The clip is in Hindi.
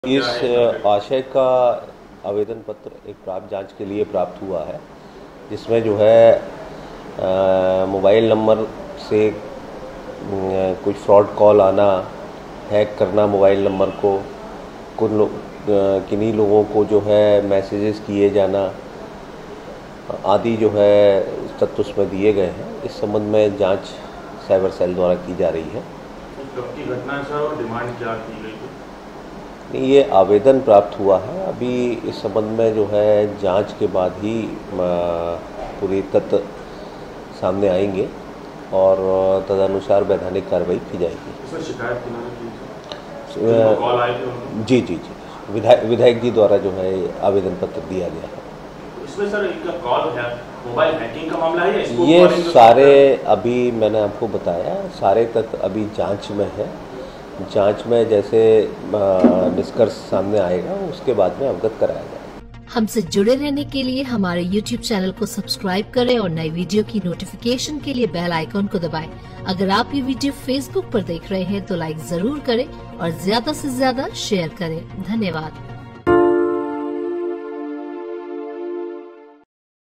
इस आशय का आवेदन पत्र एक प्राप्त जांच के लिए प्राप्त हुआ है, जिसमें जो है मोबाइल नंबर से कुछ फ्रॉड कॉल आना, हैक करना मोबाइल नंबर को, किन्हीं लोगों को जो है मैसेजेस किए जाना आदि जो है तथ्य उसमें दिए गए हैं। इस संबंध में जांच साइबर सेल द्वारा की जा रही है। कब की घटना है सर और डिमांड क्या की गई थी? ये आवेदन प्राप्त हुआ है। अभी इस संबंध में जो है जांच के बाद ही पूरी तथ्य सामने आएंगे और तदनुसार वैधानिक कार्रवाई की जाएगी। सर शिकायत किन्होंने की? कॉल आए थे? जी, विधायक जी द्वारा जो है आवेदन पत्र दिया गया है। इसमें सर इनका कॉल है, मोबाइल हैकिंग का मामला है या इसको ये सारे अभी मैंने आपको बताया, सारे तथ्य अभी जांच में है। जांच में जैसे निष्कर्ष सामने आएगा उसके बाद में अवगत कराया जाएगा। हमसे जुड़े रहने के लिए हमारे YouTube चैनल को सब्सक्राइब करें और नई वीडियो की नोटिफिकेशन के लिए बेल आइकॉन को दबाएं। अगर आप ये वीडियो Facebook पर देख रहे हैं तो लाइक जरूर करें और ज्यादा से ज्यादा शेयर करें। धन्यवाद।